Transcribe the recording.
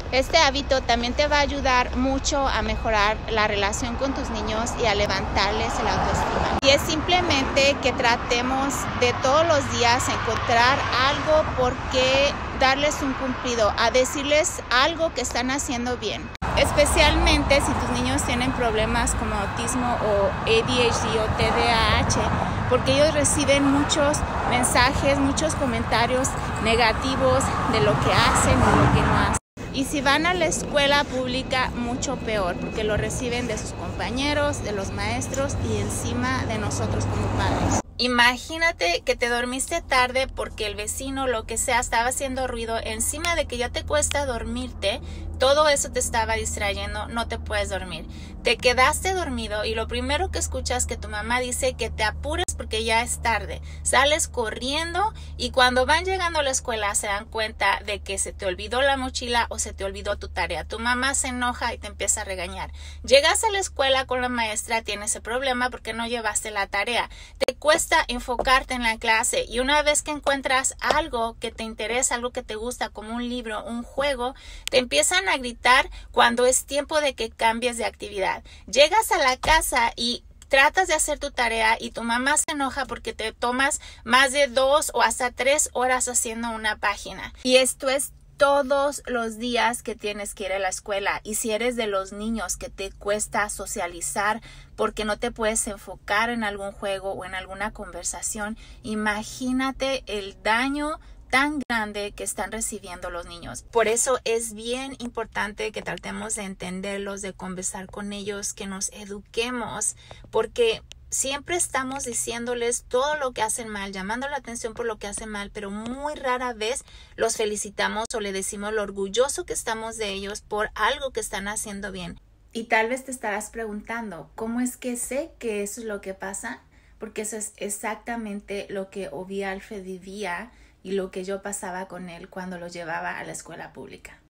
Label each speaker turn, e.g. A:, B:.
A: Este hábito también te va a ayudar mucho a mejorar la relación con tus niños y a levantarles el autoestima. Y es simplemente que tratemos de todos los días encontrar algo por qué darles un cumplido, a decirles algo que están haciendo bien. Especialmente si tus niños tienen problemas como autismo o ADHD o TDAH, porque ellos reciben muchos mensajes, muchos comentarios negativos de lo que hacen y lo que no hacen. Y si van a la escuela pública, mucho peor, porque lo reciben de sus compañeros, de los maestros y encima de nosotros como padres. Imagínate que te dormiste tarde porque el vecino, lo que sea, estaba haciendo ruido encima de que ya te cuesta dormirte. Todo eso te estaba distrayendo, no te puedes dormir. Te quedaste dormido y lo primero que escuchas que tu mamá dice que te apures porque ya es tarde. Sales corriendo y cuando van llegando a la escuela se dan cuenta de que se te olvidó la mochila o se te olvidó tu tarea. Tu mamá se enoja y te empieza a regañar. Llegas a la escuela con la maestra, tienes ese problema porque no llevaste la tarea. Te cuesta enfocarte en la clase y una vez que encuentras algo que te interesa, algo que te gusta como un libro, un juego, te empiezan a gritar cuando es tiempo de que cambies de actividad. Llegas a la casa y tratas de hacer tu tarea y tu mamá se enoja porque te tomas más de 2 o hasta 3 horas haciendo una página. Y esto es todos los días que tienes que ir a la escuela. Y si eres de los niños que te cuesta socializar porque no te puedes enfocar en algún juego o en alguna conversación, imagínate el daño tan grande que están recibiendo los niños. Por eso es bien importante que tratemos de entenderlos, de conversar con ellos, que nos eduquemos, porque siempre estamos diciéndoles todo lo que hacen mal, llamando la atención por lo que hacen mal, pero muy rara vez los felicitamos o le decimos lo orgulloso que estamos de ellos por algo que están haciendo bien. Y tal vez te estarás preguntando, ¿cómo es que sé que eso es lo que pasa? Porque eso es exactamente lo que Ovi Alfred vivía y lo que yo pasaba con él cuando lo llevaba a la escuela pública.